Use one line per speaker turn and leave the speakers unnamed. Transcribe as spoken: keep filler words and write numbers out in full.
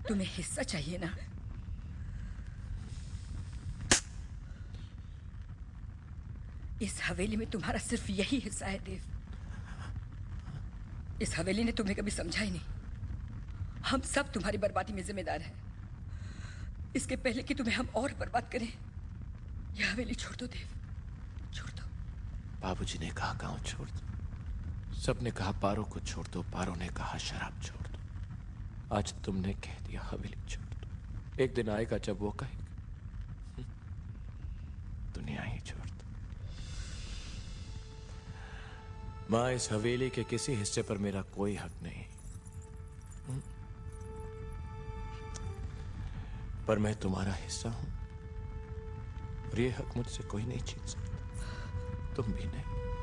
तुम्हें हिस्सा चाहिए ना? इस हवेली में तुम्हारा सिर्फ यही हिस्सा है देव। इस हवेली ने तुम्हें कभी समझा ही नहीं। हम सब तुम्हारी बर्बादी में जिम्मेदार हैं। इसके पहले कि तुम्हें हम और बर्बाद करें, यह हवेली छोड़ दो देव, छोड़ दो।
बाबूजी ने कहा गांव छोड़ दो, सबने कहा पारो को छोड़ दो, पारो ने कहा शराब छोड़ दो, आज तुमने कह दिया हवेली छोड़ दो। एक दिन आएगा जब वो कहेगा दुनिया ही छोड़ दो। मां, इस हवेली के किसी हिस्से पर मेरा कोई हक नहीं, पर मैं तुम्हारा हिस्सा हूं और ये हक मुझसे कोई नहीं छीन सकता, तुम भी नहीं।